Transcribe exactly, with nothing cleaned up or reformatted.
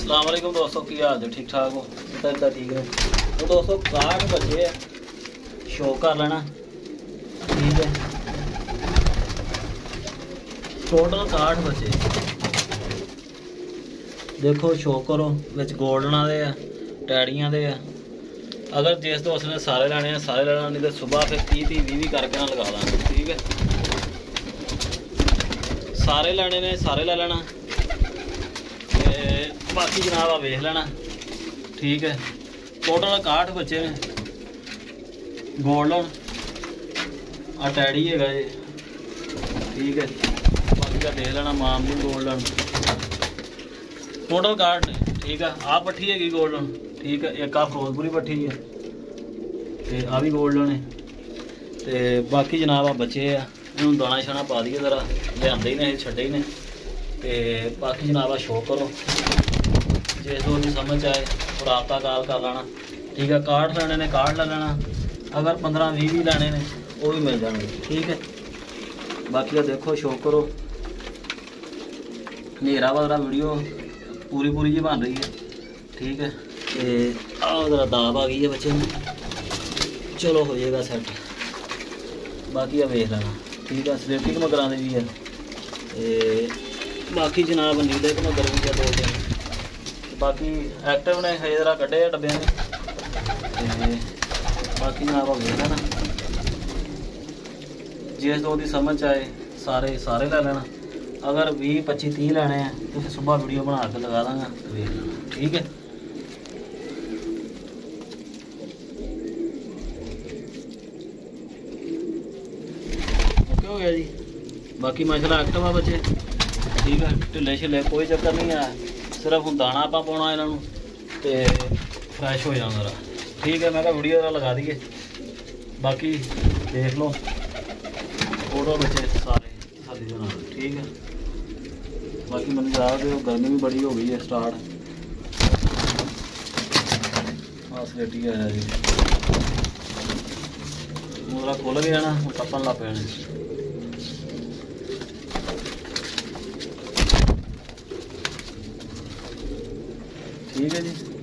अस्सलाम वालेकुम दोस्तों, की हाल है? ठीक ठाक हो? इतना ठीक है। तो दोस्तों काठ बचे शो कर लेना, ठीक है। टोटल काठ बचे देखो, शो करो विच गोल्डना दे टैड़ियां दे। अगर जिस दोस्त ने सारे लैने हैं सारे लेना, नहीं तो सुबह फिर तीह तीह बीह बीह करके ना लगा देंगे, ठीक है। सारे लैने ने सारे ले लेना, बाकी जनाब आ वेख लेना, ठीक है। टोटल काठ बच्चे ने गोल्डन आ टैडी है जी, ठीक है। बाकी का देख लेना मामली गोल्डन टोटल काठ ने, ठीक है। आ पट्ठी है गोल्डन, ठीक है। एक आ फिरोजपुरी पट्ठी है ते आ भी गोल्डन है ते बाकी जनाब आ बच्चे आ, इन्होंने दाना शाना पा दिए जरा, लियाते ही ने छड्डे ही ने ते बाकी जनाब आ शो करो जिस दो की समझ आए और आपका कॉल कर लेना, ठीक है। कार्ड लेने ने कार्ड ले लेना, अगर पंद्रह भी भी लेने ने वो भी मिल जाएंगे, ठीक है। बाकी का देखो शो करो, मेरा वाला वीडियो पूरी पूरी जी बन रही है, ठीक है। तो जरा दाब आ गई है बच्चे में, चलो हो जाएगा सेट। बाकी आ वेख लेना, ठीक है। स्लेटिक मगरां दे भी है ते बाकी जनाब नीले मगर भी है दो दिन। बाकी एक्टिव ने हजे जरा कड्ढे डब्बे ने ते बाकी जनाब वेख लेना, जिस दो की समझ आए सारे सारे ले लेना। अगर भी पच्ची तीह लेने हैं तो फिर सुबह वीडियो बना के लगा देंगे, वेख लेना, ठीक है। ओके हो गया जी। बाकी माशाल्लाह एक्टिव आ बच्चे, ठीक है। ढिले छिले कोई चक्कर नहीं है, सिर्फ हम दाना आप पाना इन्हों तो फ्रैश हो जाना, ठीक है। मैं कहा वीडियो जरा लगा दिए, बाकी देख लो फोटो बच्चे सारे सारी बना, ठीक है। बाकी मैंने जा दो, गर्मी भी बड़ी हो गई है स्टार्ट। फैसिलिटी है जी, पूरा खुल गया ना, कपन लग पैने, ठीक है जी।